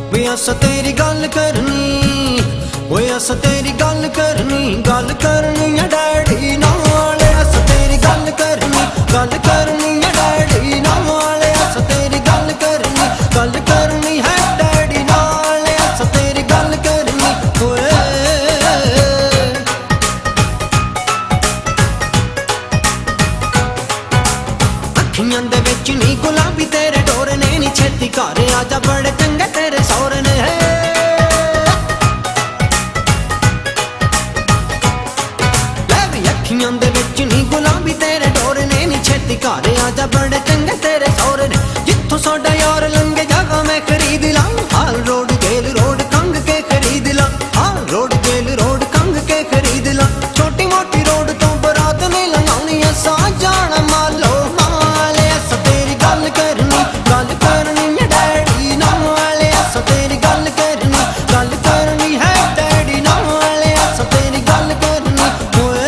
वे अस तेरी गल करनी, वे अस तेरी गल करनी है डैडी नाल। अस तेरी गल करनी है डैडी नाल। अस तेरी गल करनी है डैडी नाल। अस तेरी गल करनी होए। अखियां दे विच नी गुलाबी तेरे डोर ने नी, छेती घर आजा बड़े चंगे तेरे सौर ने है। अखियां दे विच नी गुलाबी तेरे डोर ने नी, छेती घर आजा बड़े चंगे तेरे सौर ने। जिथों साडा यार लंघे जगह मैं खरीद ला, हाल रोड गेल रोड कंग के खरीद ला, हाल रोड गेल रोड कंग के खरीद ला। छोटी मोटी रोड तो बरात ने लंघाउणी असा जाना मालो माल। अस तेरी गल करनी है डैडी नाल। अस तेरी गल करनी है डैडी नाल। अस तेरी गल करनी होए।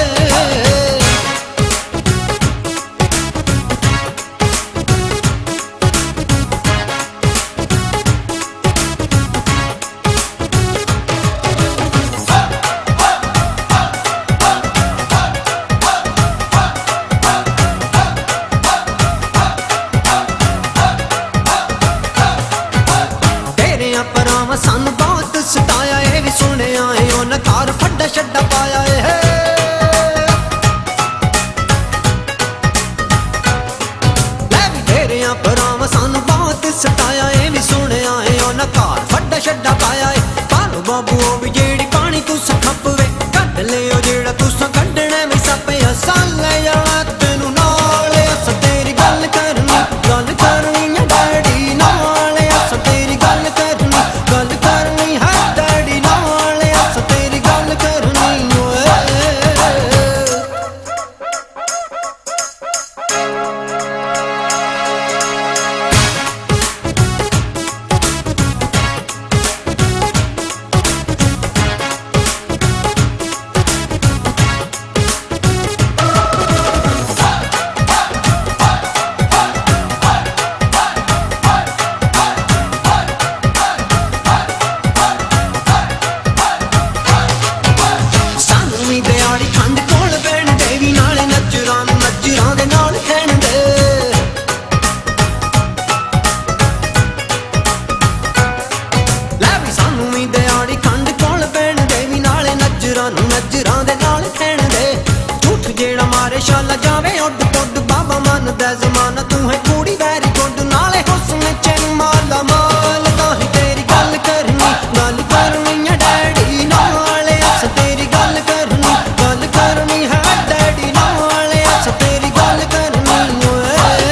परावा सानू बहुत सताया है, भी सुने आए उन घर फड्डा छड्डा पाया है। तेरे परावा सानू बहुत सताया है, भी सुने आए उन घर फड्डा छड्डा पाया है। पालो बाबू भी जेड़ी पानी तुस खपवे कड लियो, जेड़ा तुस कड्डना भी सपे असां ले जाना तेनू नाल। अस तेरी गल करनी है डैडी नाल। अस तेरी गल करनी है डैडी नाल। अस तेरी गल करनी होए। नजरां दे नाल खेण दे झूठ जेड़ा मारे शाला जावे उड पुड। बाबा मन दा जमाना तू है कुड़ी वैरी गुड, नाले हुस्न चैन माला माल। ताही तेरी गल करनी है डैडी नाल। अस तेरी गल करनी है डैडी नाल। अस तेरी गल करनी होए।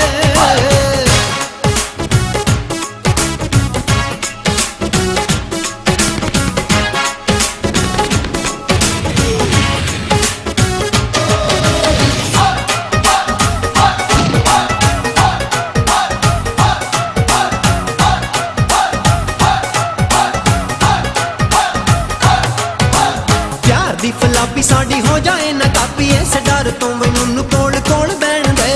दी फलापी साड़ी हो जाए ना कापी, इस डर तो मैनू कोल कोल बैण दे।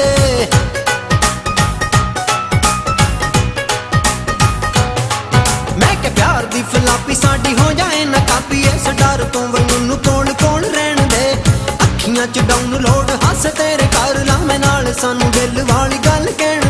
मैं के प्यार दी फलापी साड़ी हो जाए ना कापी, इस डर तो मैनू कोल कोल रहन दे। अखियां च डाउनलोड हस तेरे कर ला मैं नाल, सानू दिल वाली गल कहण